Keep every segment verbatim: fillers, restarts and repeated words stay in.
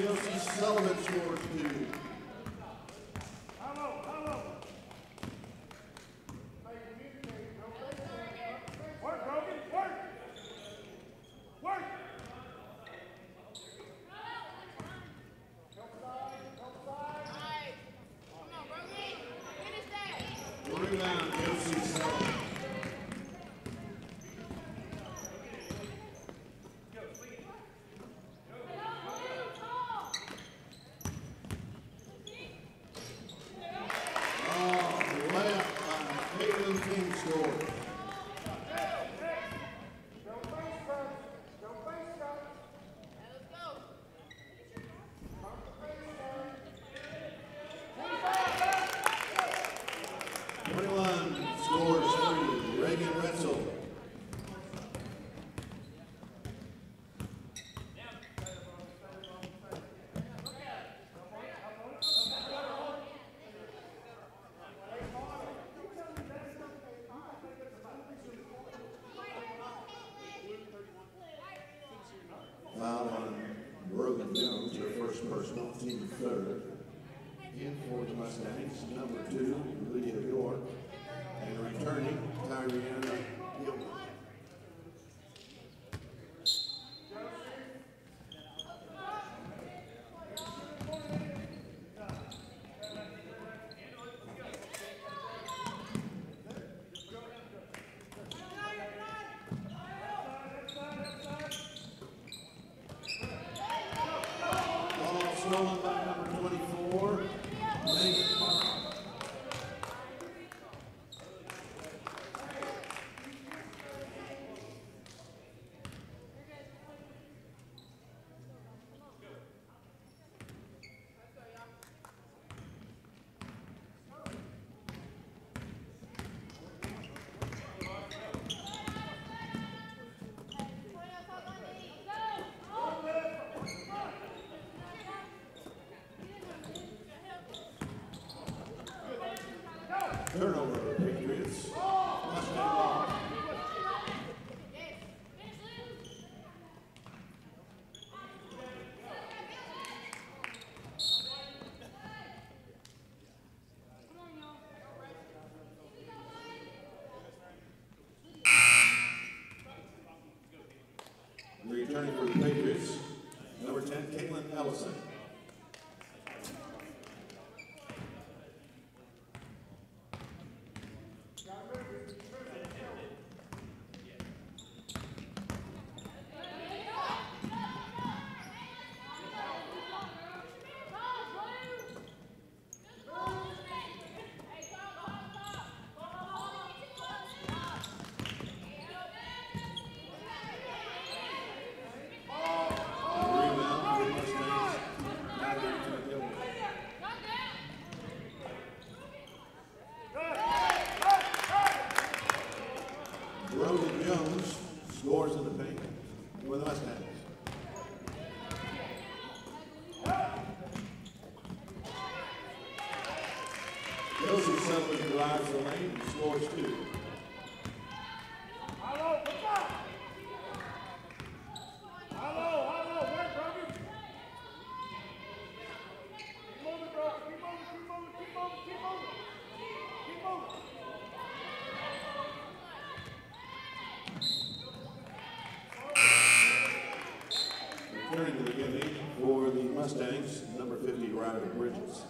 Kelsey Sullivan scores two. Rebound, Kelsey Sullivan. Foul on Brogan Jones, her first personal, team third. In for the Mustangs, number two, Lydia York, and returning, Tyriana Gilman. Stolen by number twenty-four, Megan Park. Turnover, Patriots. Mustang ball. Returning for the Patriots, number ten, Caitlin Ellison. Brogan Jones scores in the paint for the Mustangs. Kelsey Sullivan drives the lane and scores two. Returning to the beginning for the Mustangs, number fifty, Ryder Bridges.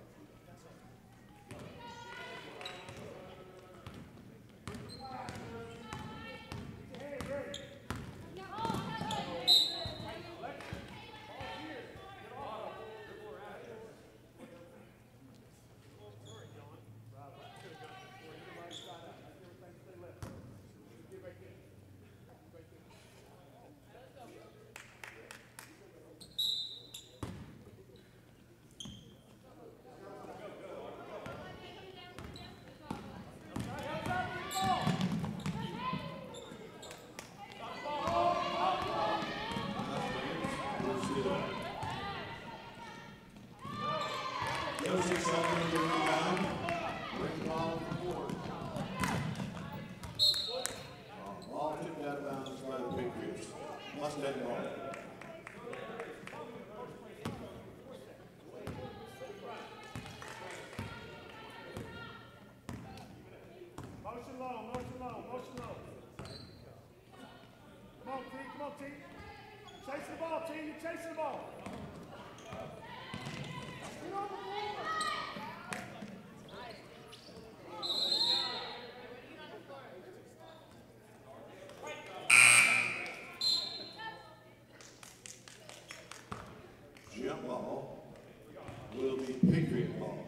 Kelsey Sullivan the rebound. Bring the ball forward. Ball tipped out of bounds by the Patriots. Mustang ball. T. Chasing the ball, T. You're chasing the ball. Jump ball will be Patriot ball.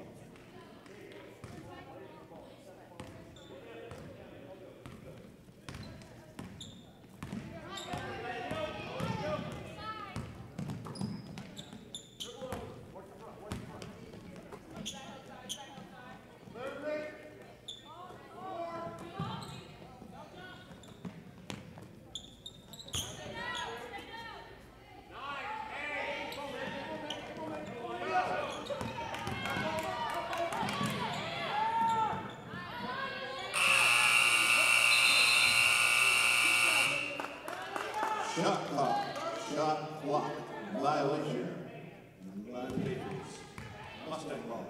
Shot clock, shot clock, violation by the Patriots. Mustang ball.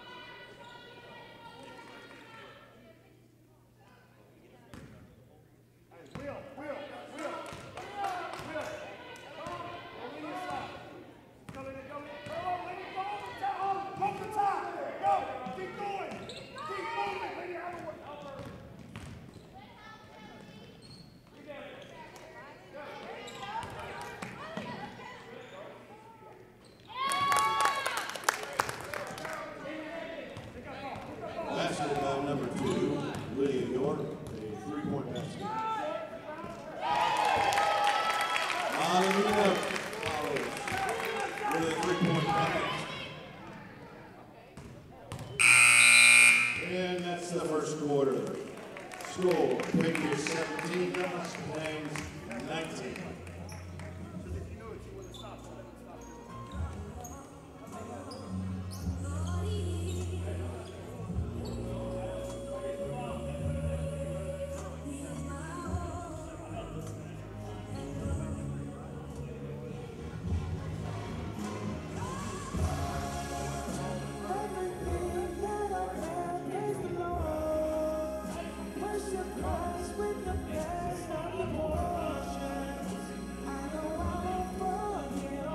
Hey, Will, Will, Will, Will. Go in your side. Go in it, go in it. Go on, lady, go on the top. Go to the top. Go. Keep going. Keep moving. Lady, out of the way. Basket by number two, Lydia York, a three-point basket. Hallelujah follows with a three-point basket. And that's the first quarter. Score, Patriots seventeen, Mustangs nineteen. With the best of the portions, I know I'm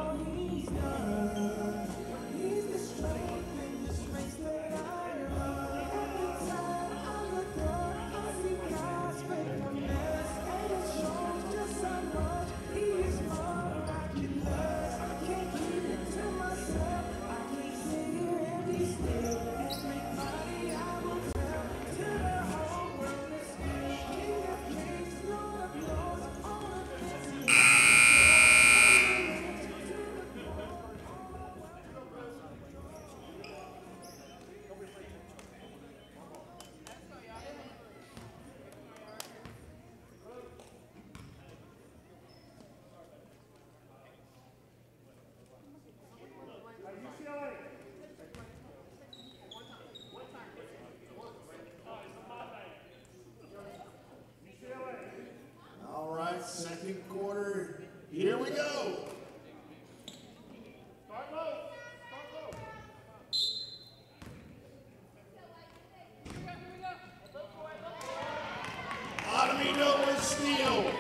second quarter. Here we go. Start low. Start low. Otomino with steal.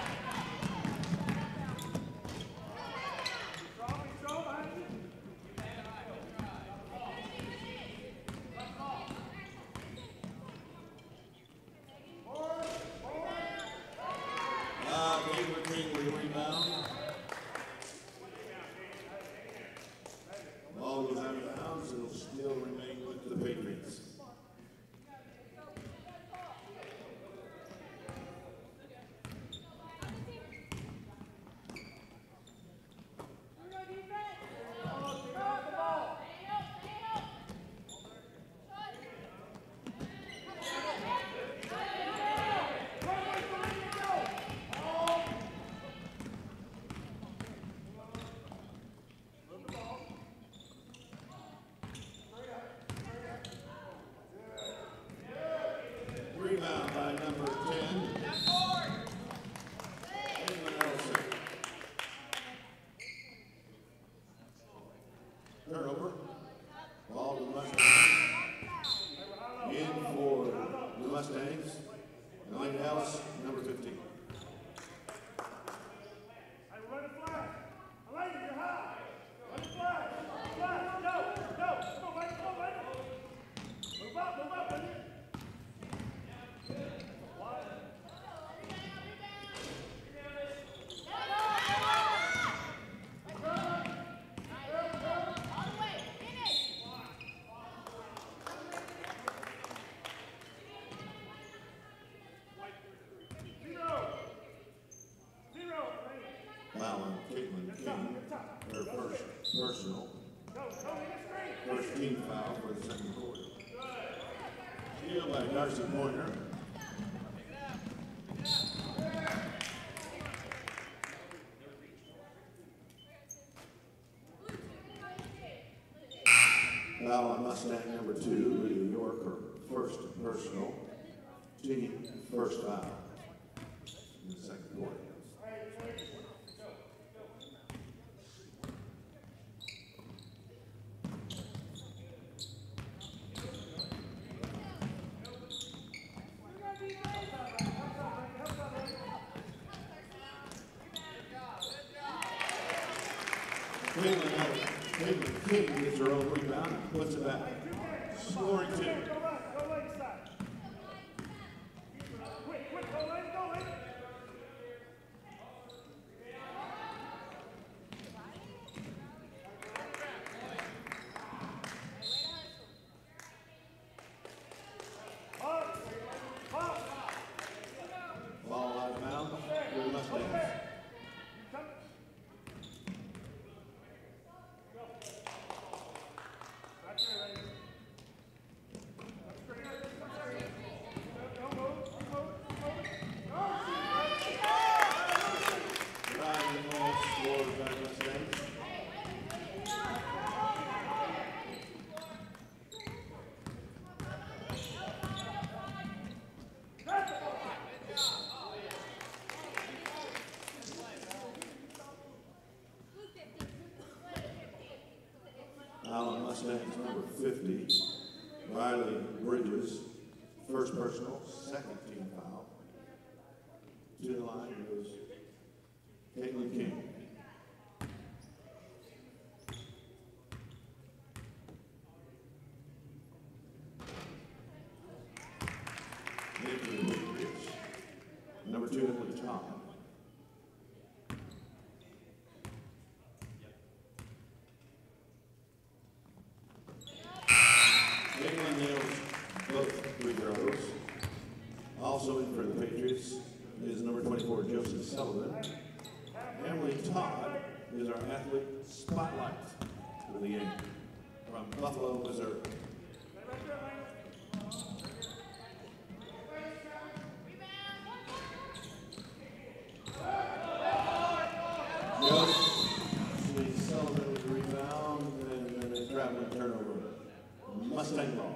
Ball goes out of bounds. It'll still remain with the Patriots. Rebound by number ten. Turnover. Ball to the Mustangs. In for the Mustangs. Elaine Alice, number fifteen. personal. First team foul for the second quarter. Steal by Darcy Pointer. Foul on Mustang number two, Lydia York, her first personal. Team first foul in the second quarter. Caitlin King gets her own rebound and puts it back. Scoring two. Ball out of bounds for the Mustangs. Allen Mustangs number fifty, Riley Bridges, first personal, second team foul. To the line goes Caitlin King. Into the Patriots, number two, Emily Todd. Also in for the Patriots is number twenty-four, Joseph Sullivan. Emily Todd is our athlete spotlight for the game from Buffalo, Missouri. Joseph Sullivan with the rebound, and then a traveling turnover. Mustang ball.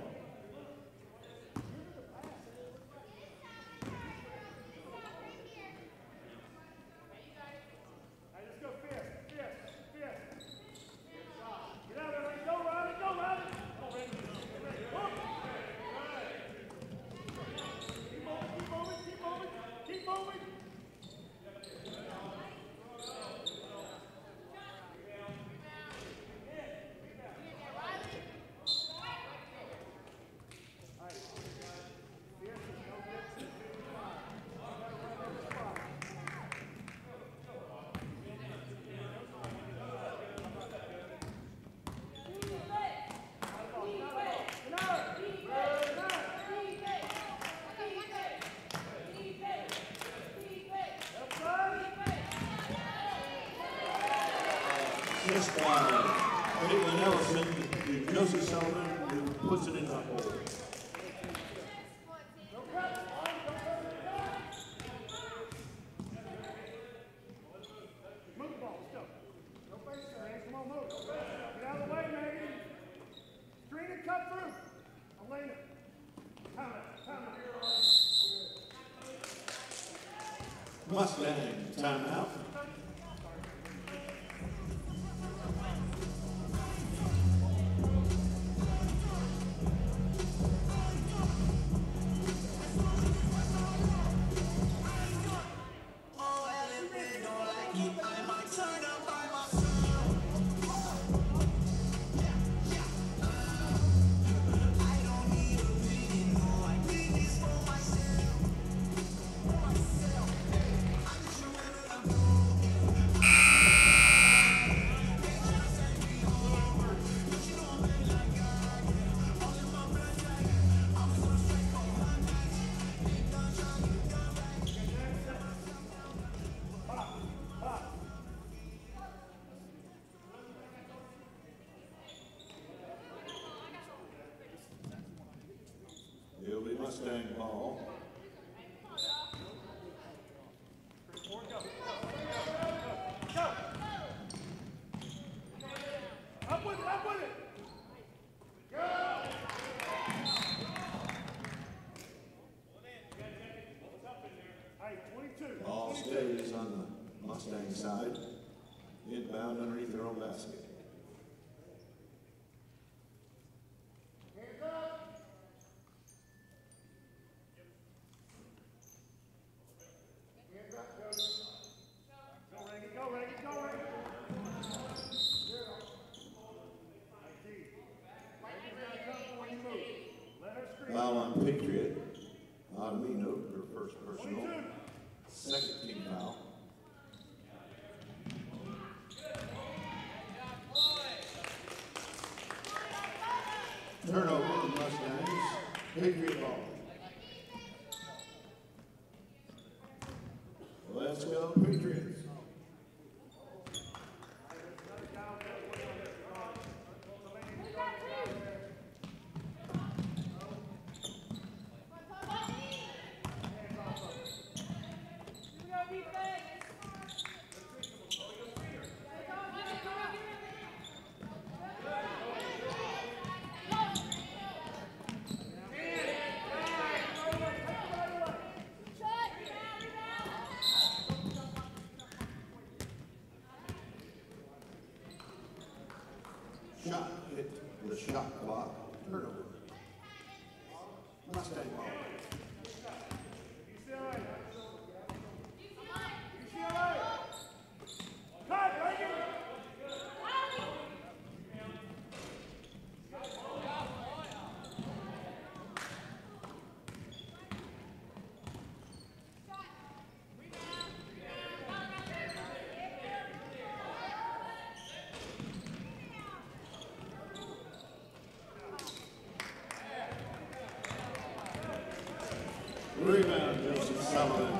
Just by Caitlin Ellison to Joseph Sullivan, who puts it in the hole. Move the ball, let's go. No face screen, come on, move. Get out of the way, Megan. Screen and cut through. Elena. Time it, time it. Mustang timeout. Myself. Mustang ball. Up with it, up with it. Hey, twenty-two. Ball stays on the Mustang side. Inbound underneath their own basket. Hands up. Hands up, go. Go, Reagan, go, Reagan, go, Reagan. Reagan's gotta come when you move. Let her scream. Foul on Patriot. Adamino, their first personal. twenty-two. Second team foul. Turnover, Mustangs. Patriot ball. Let's go, Patriots. Shot hit the shot clock. Turnover. Mustang ball. U C L A. U C L A. Cut, Reagan. Rebound, Joseph Sullivan.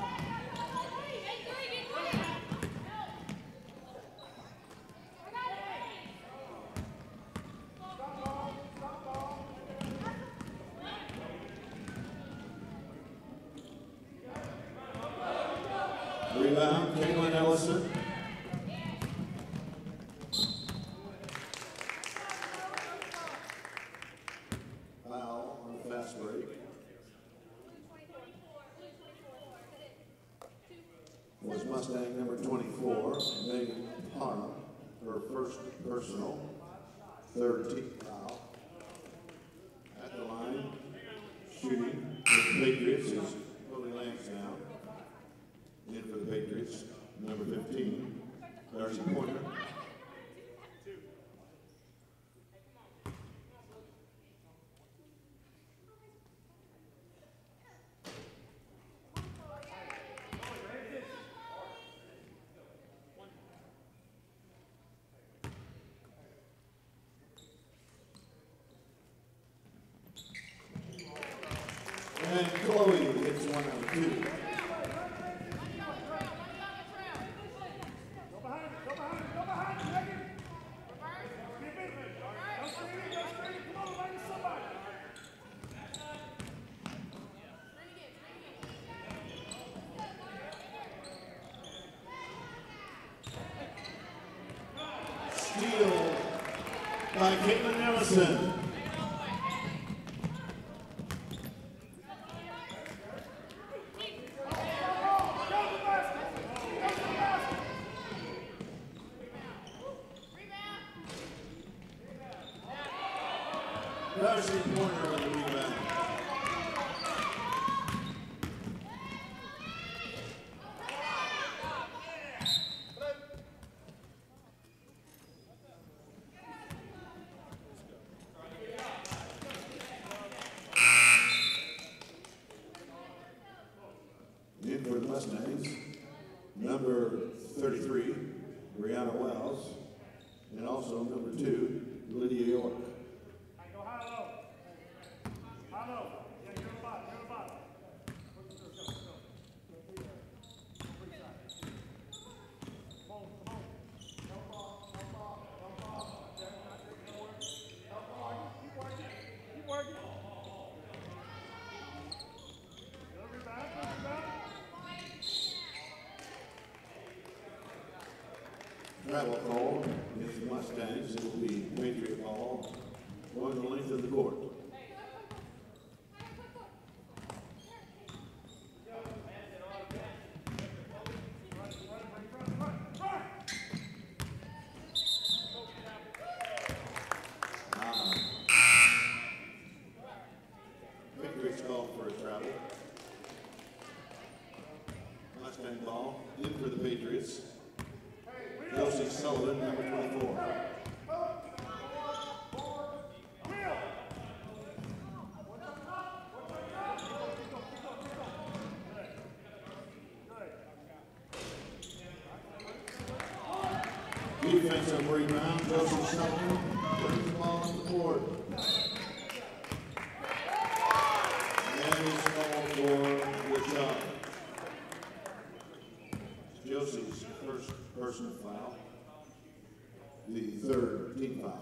Rebound, Caitlin Ellison. Foul on the fast break. Was Mustang number twenty-four, Megan Parham, her first personal, third team foul. At the line, shooting for the Patriots is Lily Lansdowne. In for the Patriots, number fifteen, Darcy Pointer. And Chloe hits one out of two. Go behind it, go behind it, go behind it, Reagan. Skip it. Go straight in, go straight in. Come on, Reagan, somebody. Steal by Caitlin Ellison. Darcy Pointer with the rebound. In for the Mustangs, number thirty-three, Brianna Wells, and also number two, Lydia York. Go high low. High low. Yeah, you're on the bottom, you're on the bottom. Go, go, go, go. Free side. Come on, come on. Help off, help off, help off. Jack, not taking nowhere. Help off. Keep working, keep working. travel call against the Mustangs. It will be Patriot ball going the length of the court. Patriots call for a travel. Mustang ball in for the Patriots. Josie Sullivan, number twenty-four. Defensive rebound, Josie Sullivan brings the ball on the board. And he's called for the shot. Josie's first personal foul, the third team foul.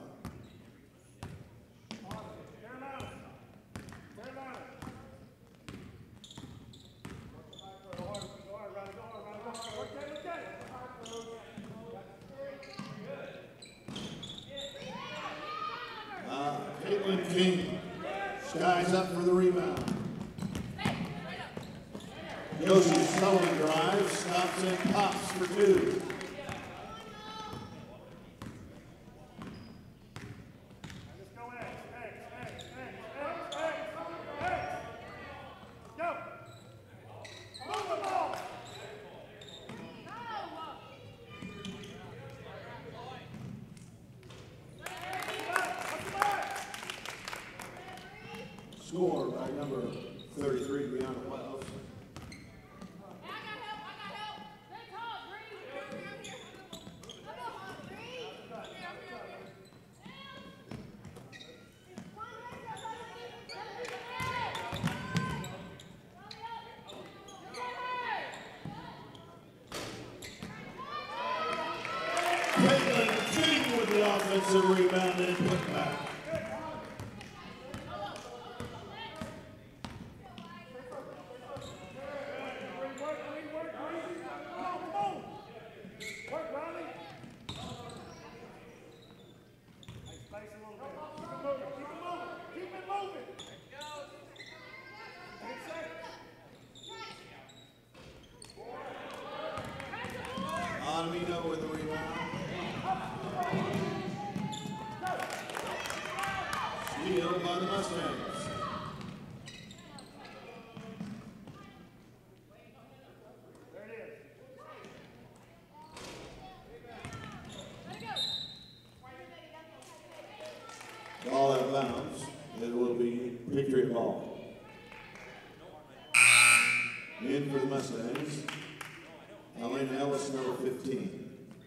Uh, Caitlin King skies up for the rebound. Josie Sullivan drives, stops and pops for two. Score by number thirty-three, Brianna Wells. Caitlin King with the offensive rebound and put back. Onamino with the rebound. Steal by the Mustangs. There it is. Ball out of bounds. It will be Patriot ball. In for the Mustangs. Elena Ellis, number fifteen.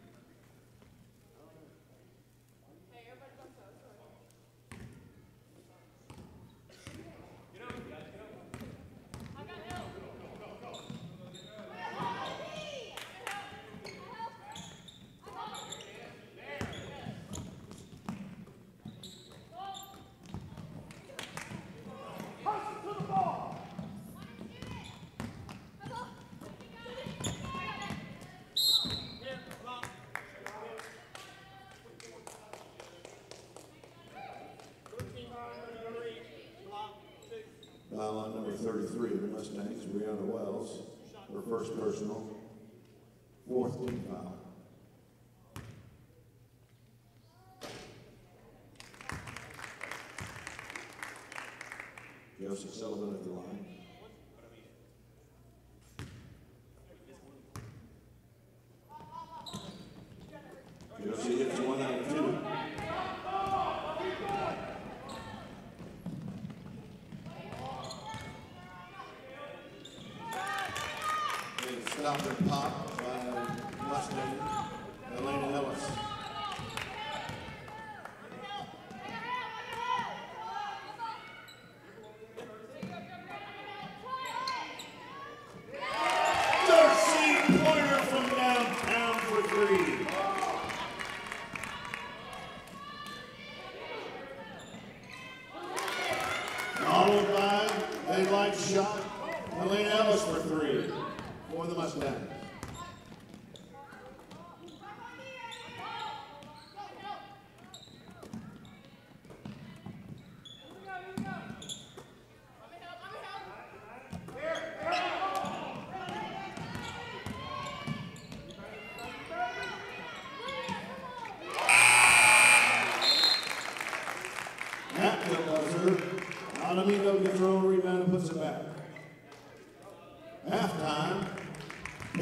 Foul on number thirty-three of the Mustangs, Brianna Wells, her first personal, fourth team foul. Josie Sullivan at the line. Josie hits one out of two. Stop and pop by Mustang, Elena Ellis. thirteen pointer from downtown for three. Followed by a light shot, Elena Ellis for three. For the Mustangs.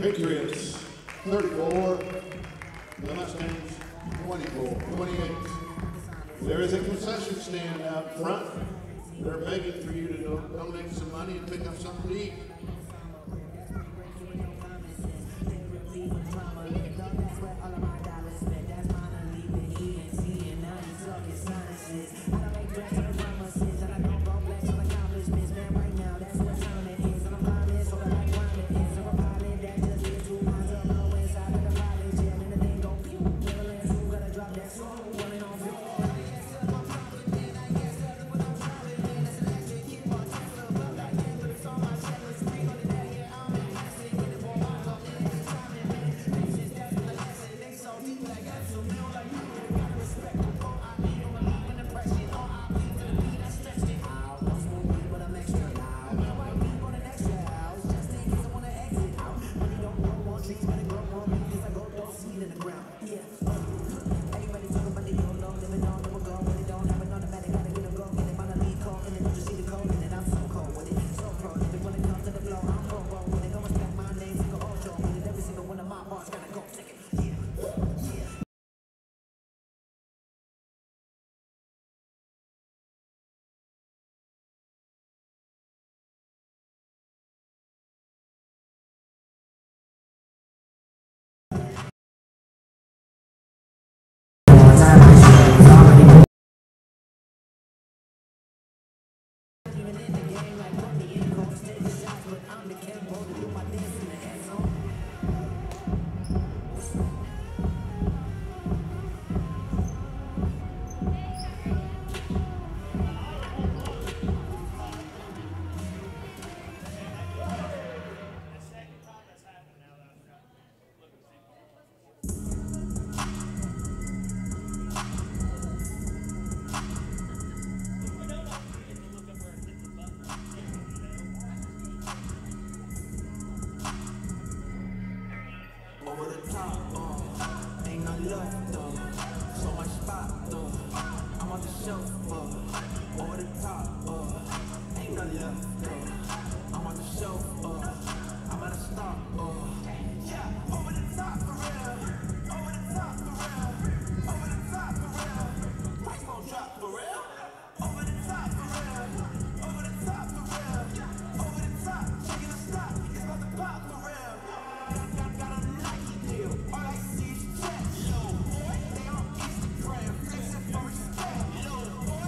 Patriots thirty-four, the Mustangs twenty-four, twenty-eight. There is a concession stand out front. They're begging for you to do donate some money and pick up something to eat. Over the top, uh, ain't no love, though. So much spot, though. I'm on the shelf, uh, over the top, uh, ain't no love, though. I'm on the shelf, uh, I'm at a stop, uh, yeah, over the top, for real. Over the top, for real. Over the top, for real. Price gon' drop, for real. Over the top, for real. Over the top, for real. Over the top, shaking the stop, it's about to pop, for real. All I see is chat, yo. They on Instagram, flexing for respect, yo.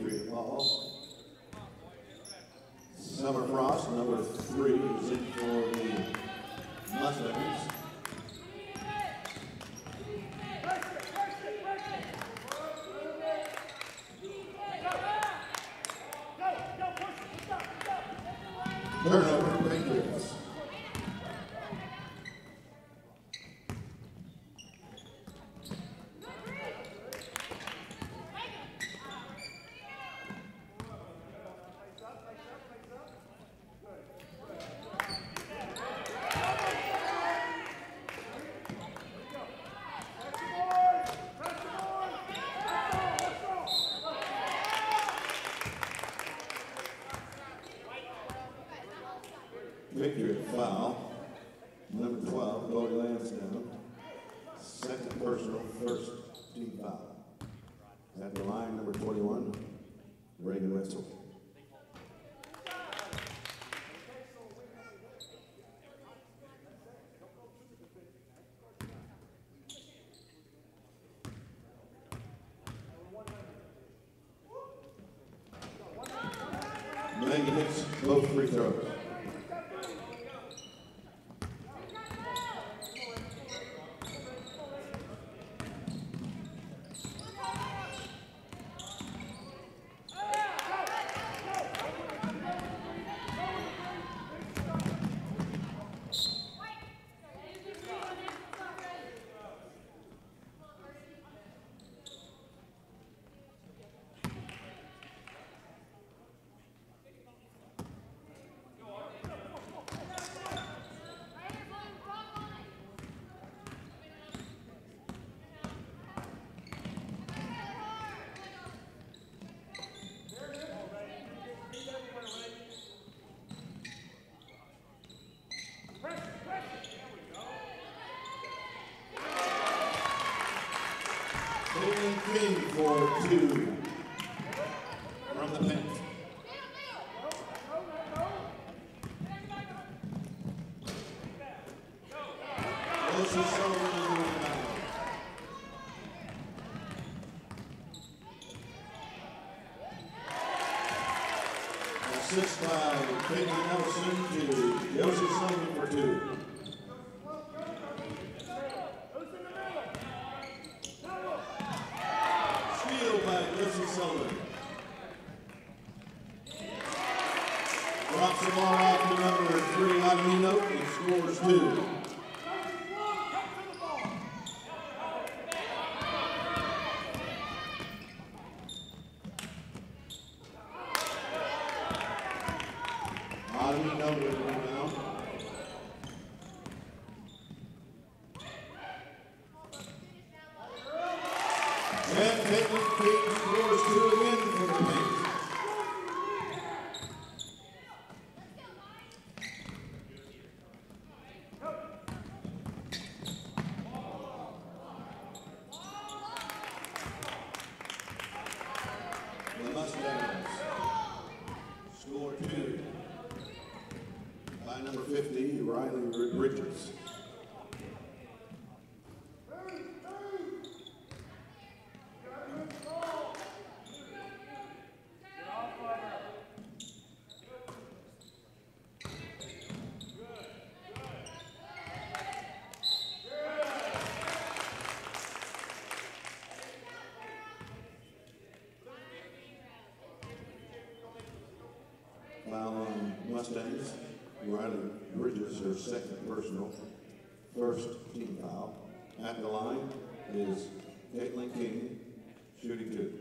Victory at ball. Summer Frost, number three, is in for the Mustangs. Turnover, Patriots. Patriot foul. Number twelve, Cody Lansdowne. Second personal, first team foul. At the line, number twenty-one, Reagan Wetzel. Megan hits both free throws. King for two from the bench. Lucy Sullivan is the rebound. Assist by Katie Nelson to Josie Sullivan for two. Sullivan. Drops the ball off to number three, Adamino, and scores two. Adamino with the rebound. And Caitlin King scores two again for the Patriots. The Mustangs score two by number fifty, Riley Richards. Foul on Mustangs. Riley Bridges, her second personal, first team foul. At the line is Caitlin King, shooting two.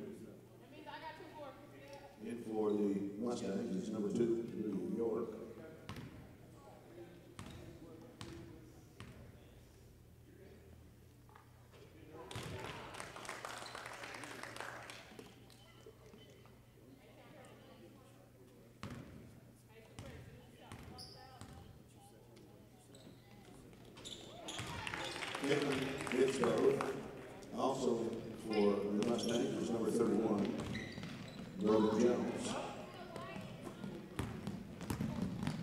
In for the Mustangs is number two, New York. Caitlin gets both. Also for the Mustangs is number thirty-one, Robert Jones.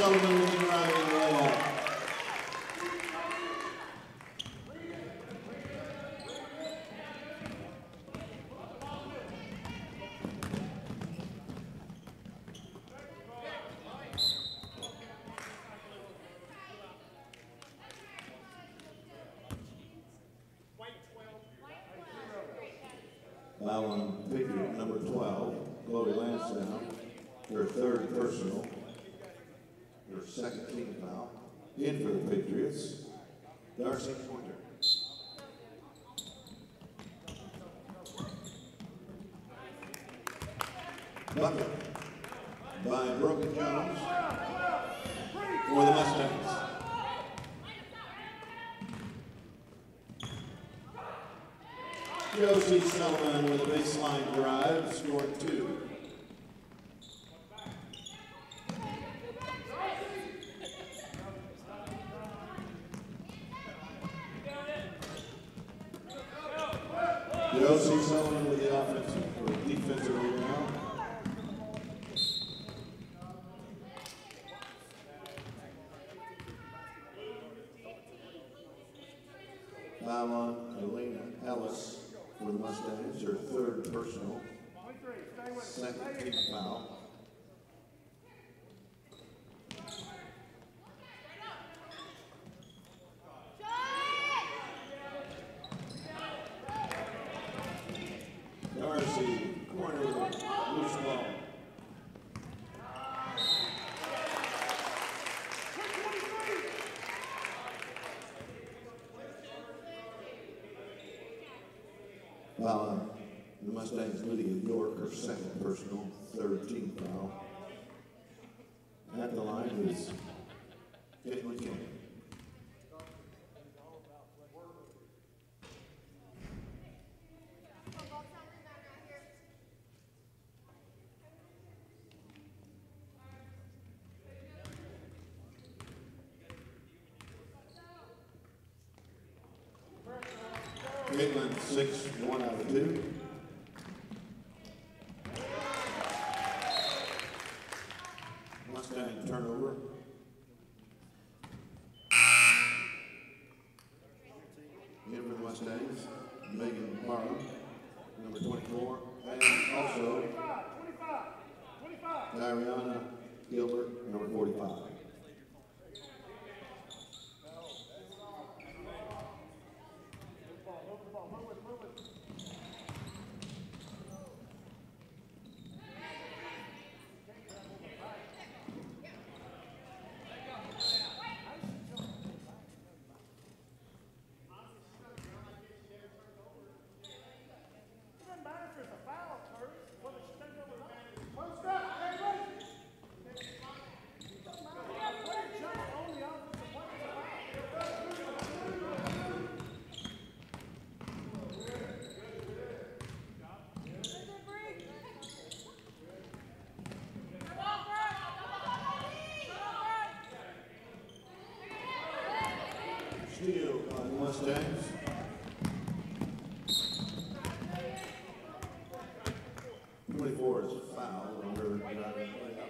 Sullivan with the driving layoff. Foul on Patriot number twelve, Chloe Lansdowne, her third personal, her second team foul. In for the Patriots, Darcy Pointer. Bucket by Brogan Jones for the Mustangs. Josie Sullivan with a baseline drive, scored two. Josie Sullivan with the offensive or defensive rebound. Foul on Elena Ellis for the Mustangs, her third personal, second team foul. Darcy, corner with a loose ball. Foul on the Mustangs, Lydia York, her second personal, third team foul. At the line is Caitlin King. Caitlin, six, one out of two. Mustang turnover. In for the Mustangs, Megan Barlow, number twenty-four, and also Ariana Gilbert, number forty-five. Steal on the Mustangs. twenty-four is a foul on her driving layup.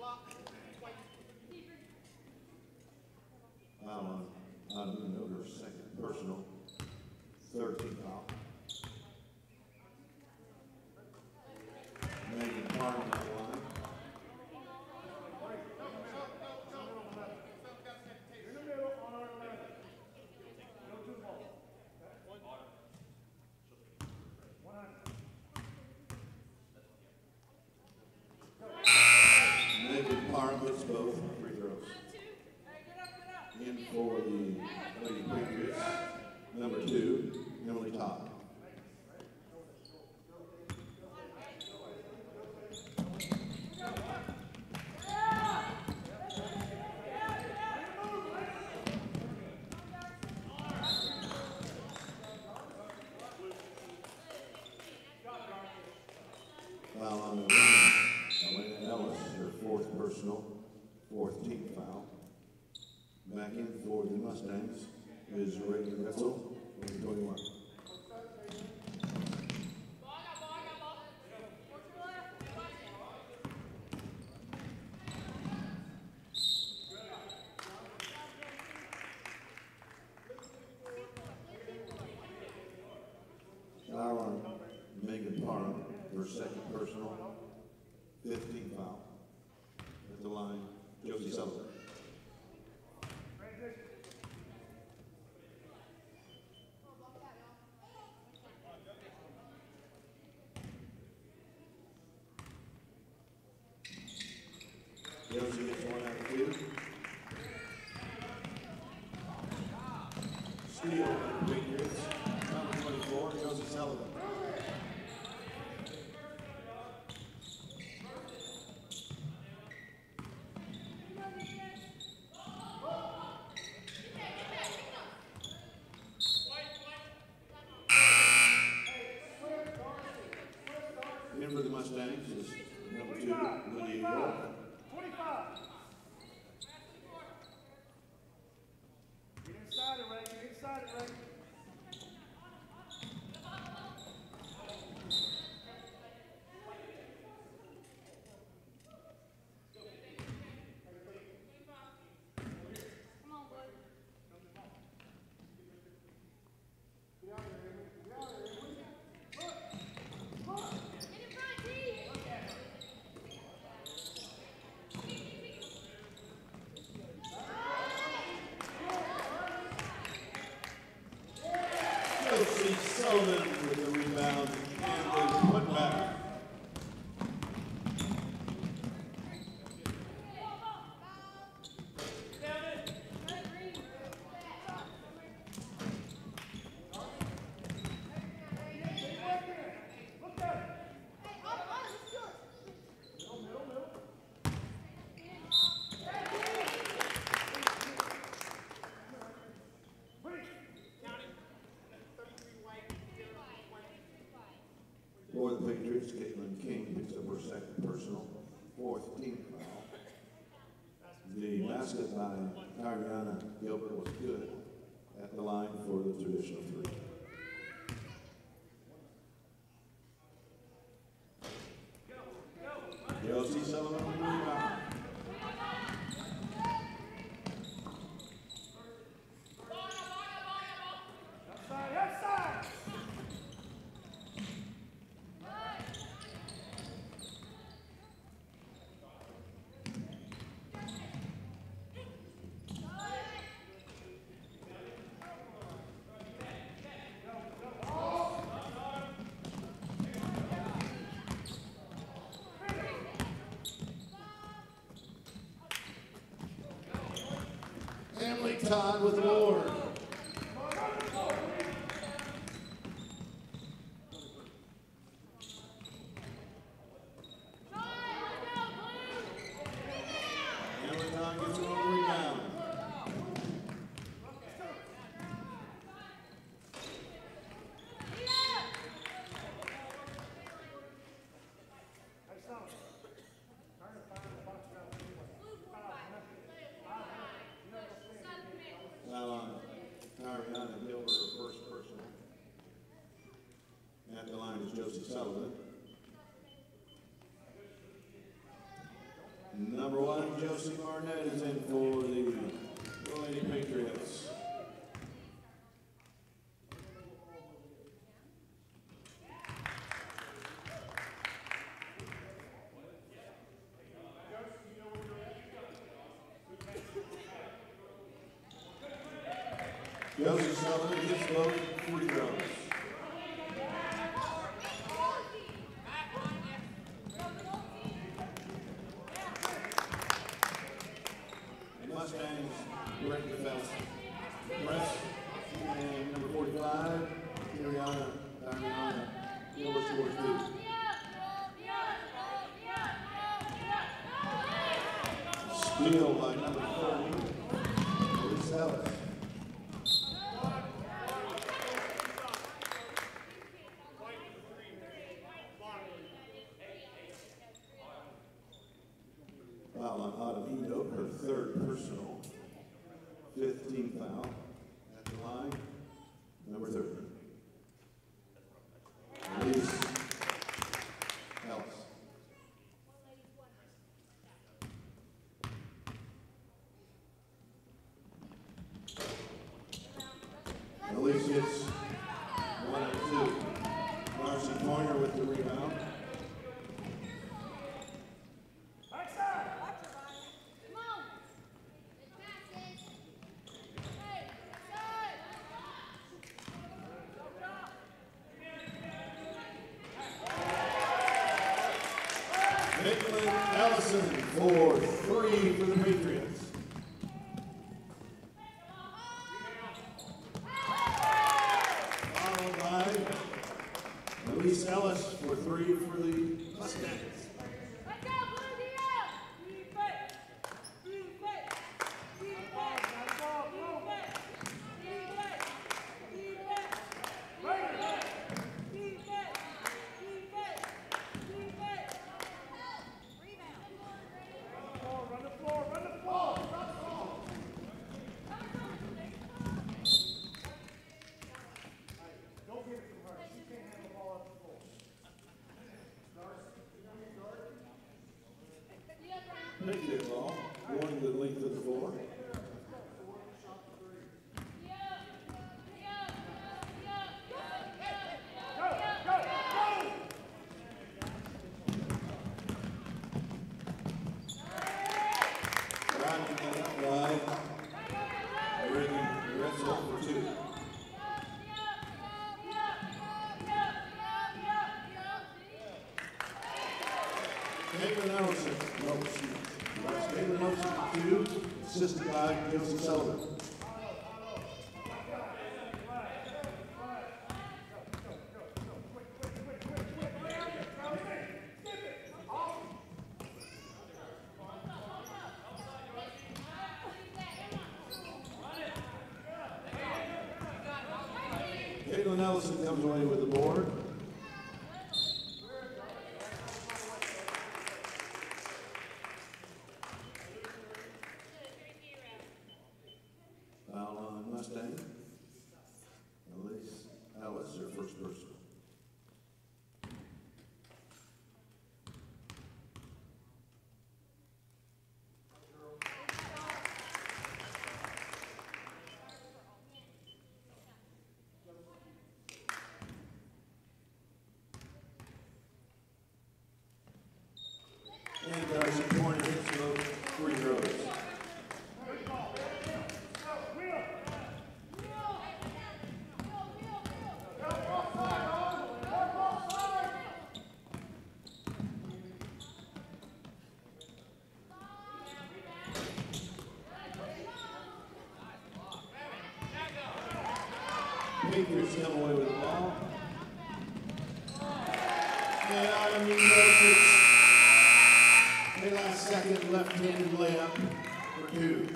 Foul on Adamino, her second personal, third team foul. Megan Parham on the line. Hits both free throws. In for the Lady Patriots, number two, Emily Todd. Foul on the wing. Elena Ellis, her fourth personal, fourth team foul. Back in for the Mustangs is Reagan Retzel, number twenty-one. her second personal, fifteen foul. At the line, Josie Sullivan. Josie gets one out of two. Steal by the Patriots. Number twenty-four, Josie Sullivan. In for the Mustangs is number two, Lydia York. twenty-five. Get inside it, Ray. Get inside it, Ray. Come on, bud. Get out of there, Amy. Get out of there, Amy. Look. Look. Get in front, T. Look at her. Josie Sullivan with the rebound and the putback. For the Patriots, Caitlin King picks up her second personal, fourth team foul. The basket by Ariana Gilbert was good at the line for the traditional three. Josie Sullivan with the rebound. Outside, outside. Emily Todd with the board. Emily Todd gets her own rebound. Hey, stop. Turn and find the box around the table. Five, nothing. Five, nothing. You know what's saying? Now on Ariana Gilbert, her first personal. At the line is Josie Sullivan. Number one, Josie Barnett is in for the Lady Patriots. Josie Sullivan hits both free throws. The Mustangs direct defense. Press and number forty-five, Ariana, Ariana Gilbert scores two. Steal by number thirty, Lisa Ellis. Foul on Autumn Edo, her third personal, fifteen foul. At the line, number thirty. Elise Ellis. Elise gets one and two. Marcy Pointer with the rebound. Nelson for three for the Patriots. Followed by Elise Ellis for three for the Mustangs. Make it ball, going to the length of the floor. Rounding it by Brittany Retzel for two. Caitlin Ellison, no, she Caitlin Ellison for two, assisted by Josie Sullivan. Caitlin Ellison comes away with the board. Foul on Mustang. Elise Ellis, their first person. And there are some points of free throws. Patriots come away with the ball. And I mean, it's the last second left-handed layup for two.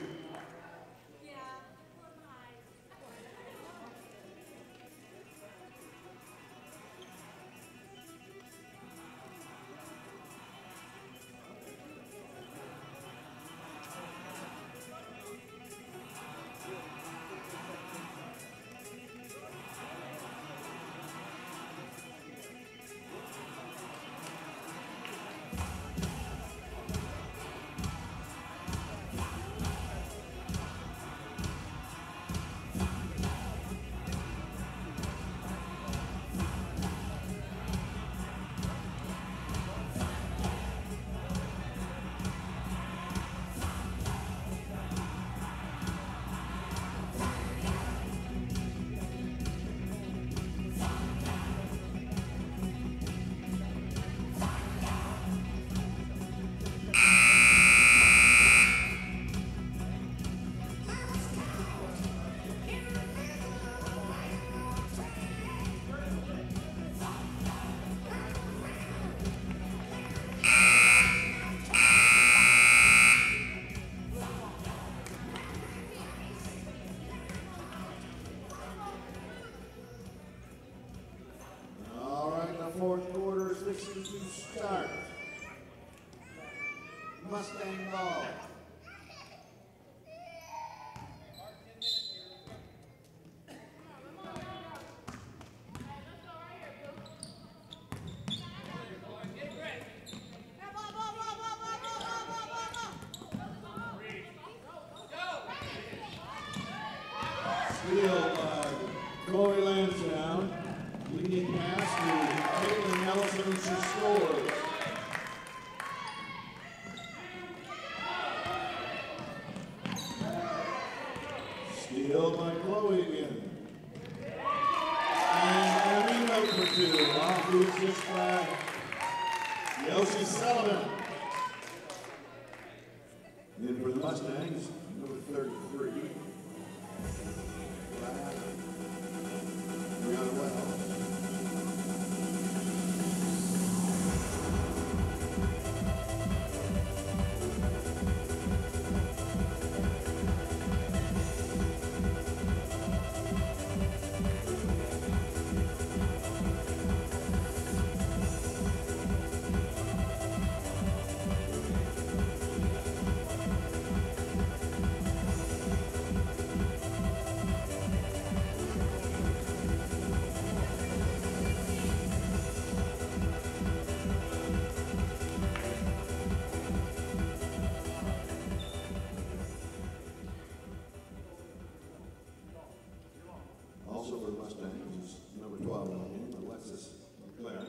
Fourth quarter is fixing to start. Mustang ball. Steal by Chloe Lansdowne. Leading pass to Caitlin Ellison, she scores. Steal by Chloe again. And Amy Note for two. Off the assist by Josie Sullivan. In for the Mustangs, number thirty-three. Brianna Wells. Also for the Mustangs is number twelve on the game, Alexis McLaren.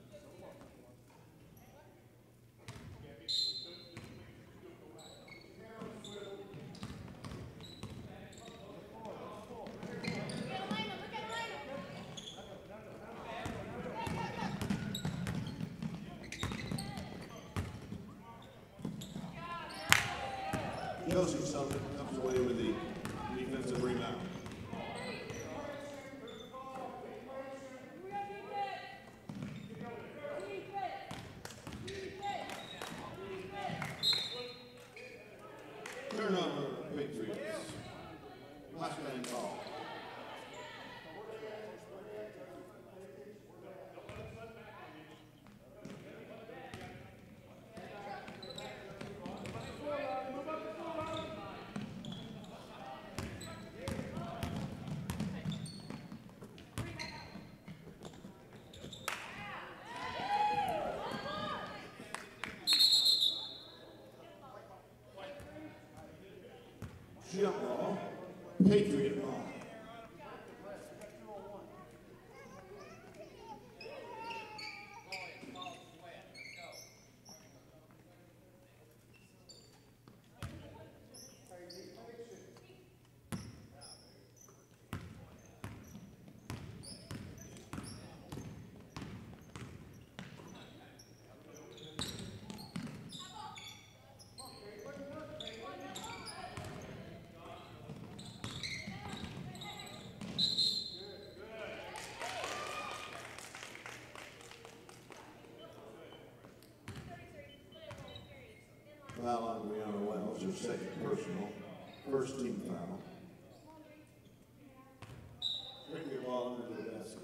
Josie Sullivan comes away with the defensive rebound. Turnover, Patriots. Mustang ball. Jump ball, Patriot ball. Foul on Brianna Wells, her second personal, first team foul. Bring your ball under the basket.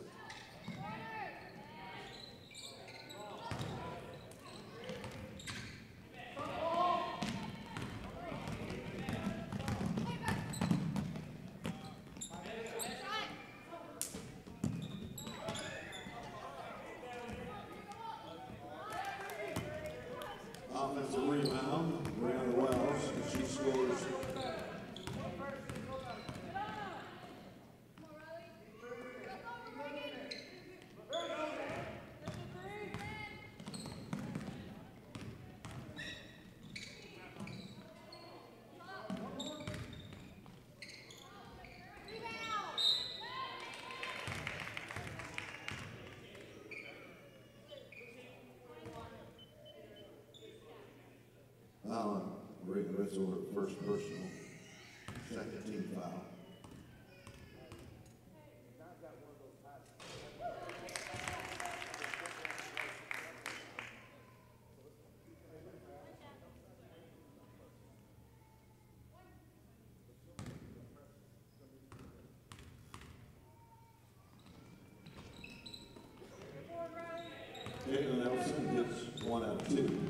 Offensive rebound, Brianna Wells, and she scores. Foul on Reagan Rizzo, first personal, second team foul. Jalen Nelson gets one out of two.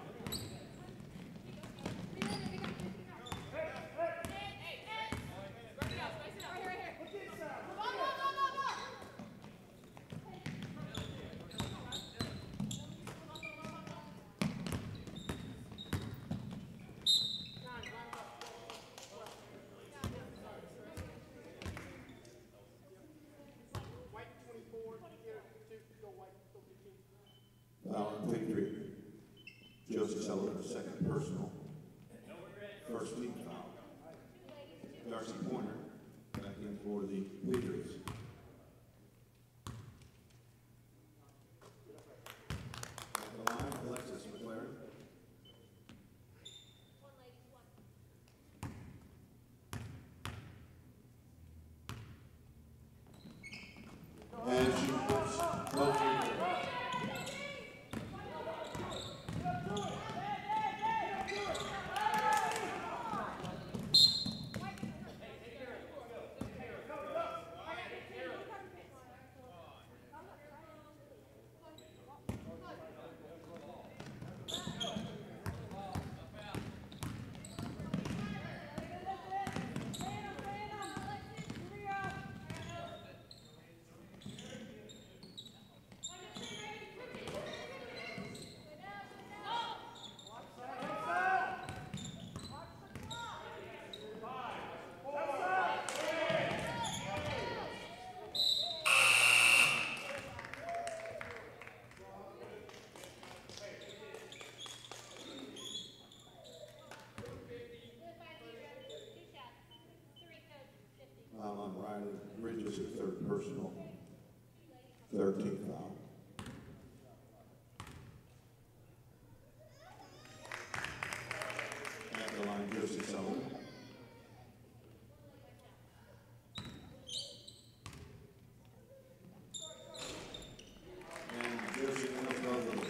Foul on Patriot. Josie Sullivan, second personal. First team foul. Darcy Pointer back in for the Patriots. At the line, Alexis McLaren. Foul on Riley Bridges, a third personal. thirteenth foul. At the line, Josie Sullivan. And Josie Sullivan.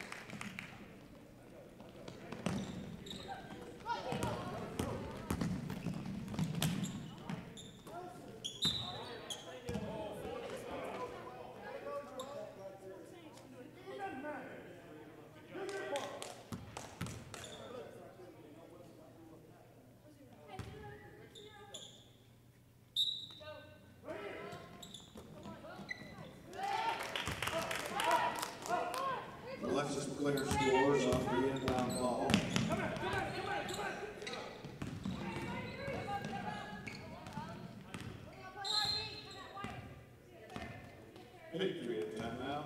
Alexis McClure scores off the inbound ball. Patriot timeout.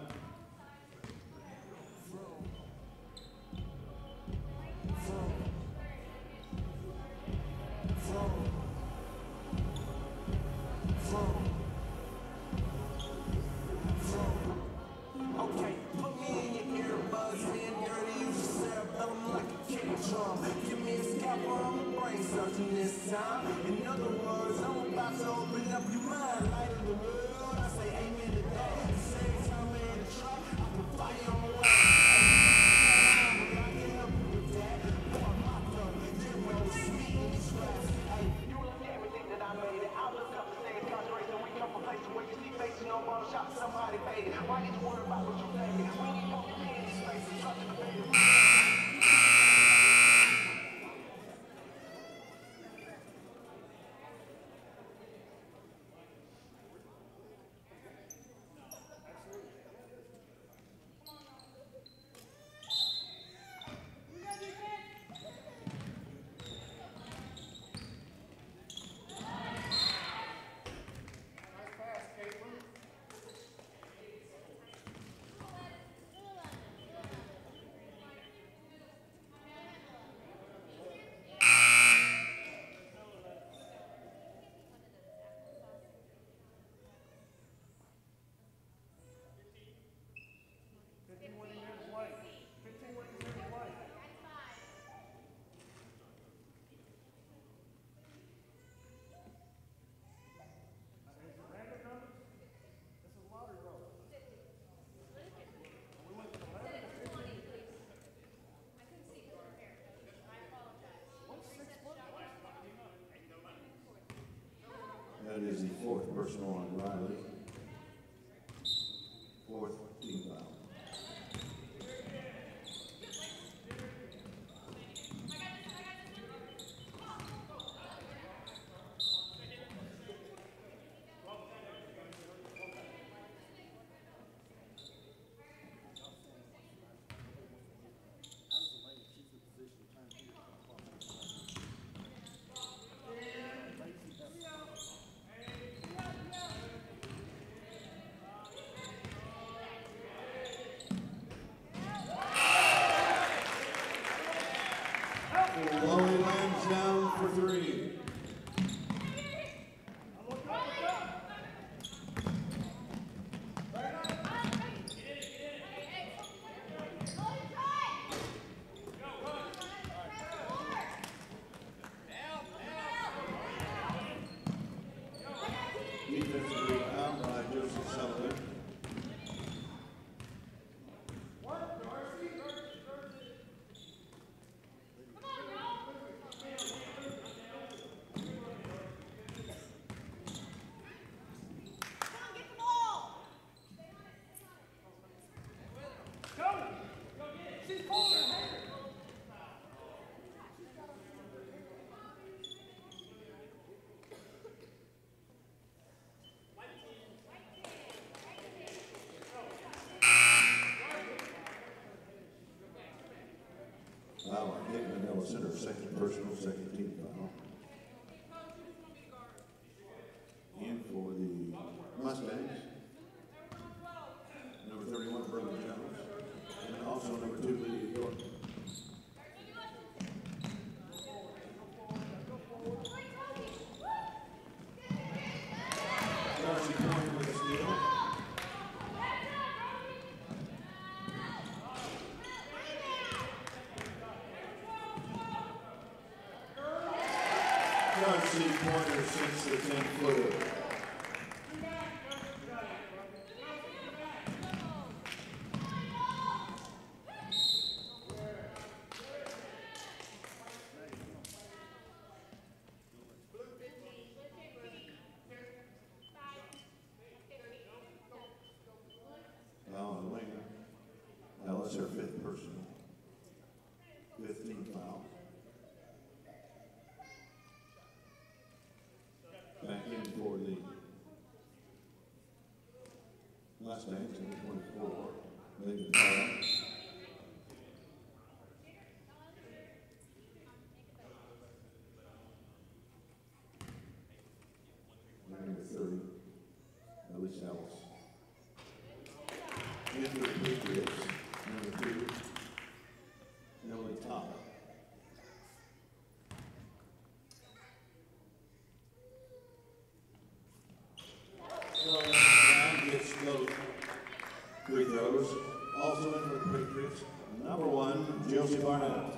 Okay, put me in your earbuds, hand dirty, you cerebellum like a kick drum. Give me a scalpel, I'm brain surgeon this time. In other words, I'm about to open up your mind, light of the world. I say amen to that. At the same time, in the truck, I put fire on the way. I can help you with that. Pour my gun, then roll sweet in these raps. Hey, you look at everything that I made. I look up and say it's concentration. We come from places where you see faces, no bottle shop, somebody paid it. Why did you worry about what you paid? We need more in these spaces, trust the baby. That is the fourth personal on Riley. Fourth team foul. Lowy lands down for three. Defensive rebound by Joseph Sullivan. Wow, I think Manila Center, second personal, second team foul. And for the Mustangs, number thirty-one, Burley Jones, and also number two, Lydia York. Darcy Pointer since the ten footer. Now on the winger. Now that's our fifth personal. fifteen foul. Back in for the Mustangs in the twenty-four. Making foul. Number thirty. Elise Ellis. Into the Patriots. Number two. Emily Top. Gets those free throws. Also in for the Patriots. Number one, Josie Barnett.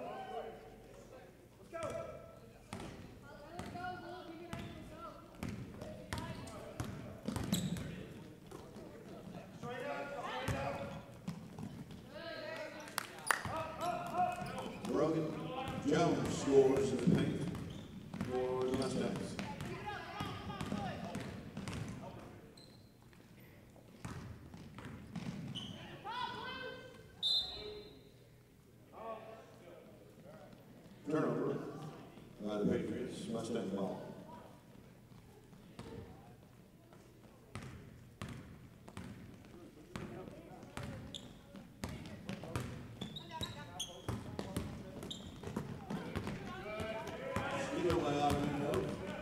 Brogan Jones scores in the paint for the Mustangs. Turnover by the Patriots. Mustang ball. Steal by Ottomino.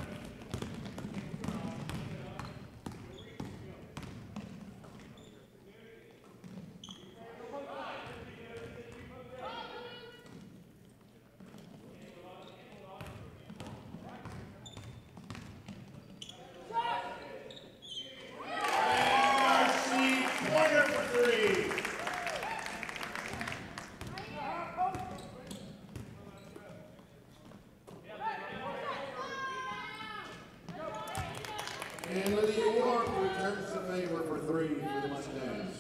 And Lydia York returns the favor for three for the Mustangs.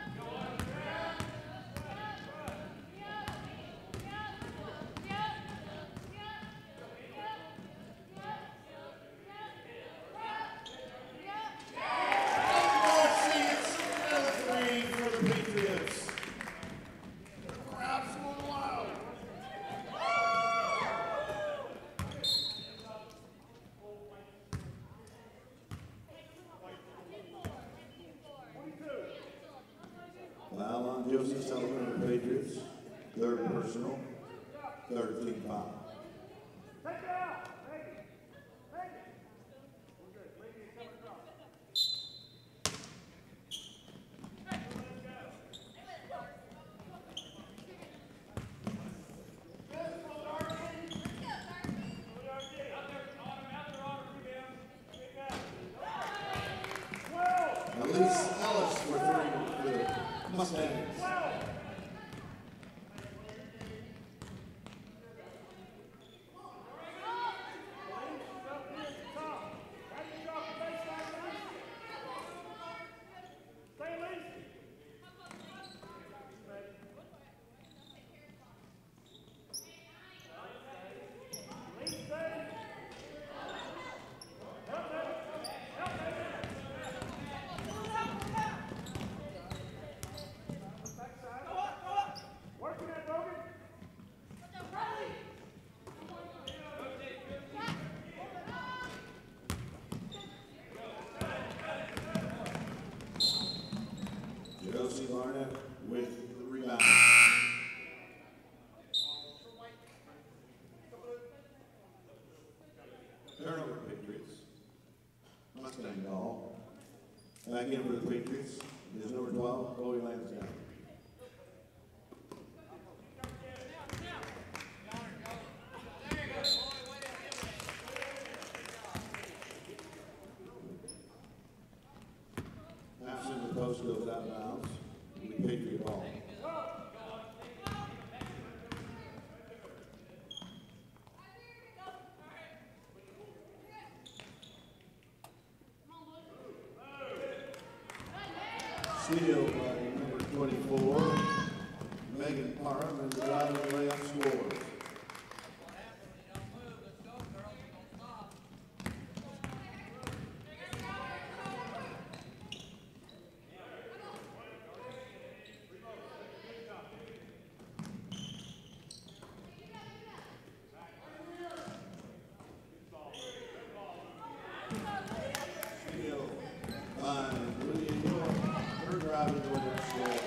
Marcy, it's another three for the Patriots. The crowd's going wild. Foul on Josie Sullivan of the Patriots. Third personal. Third team foul. Take it out. Take it. Take it. We're good. Lady is coming across. Elise Ellis for three for the Mustangs. Josie Barnett with the rebound. Turnover Patriots. Mustang ball. Back in for the Patriots is number twelve, Chloe Lansdowne. Pass in the post goes out of bounds. The Patriot ball. Steal by number twenty-four, Megan Parham, and the driving layup scores. Steal by Lydia York, her driving layup score.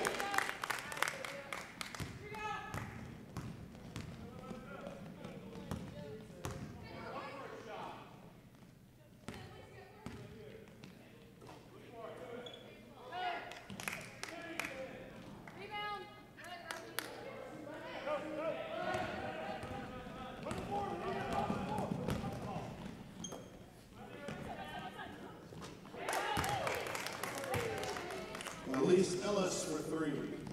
Elise Ellis for three.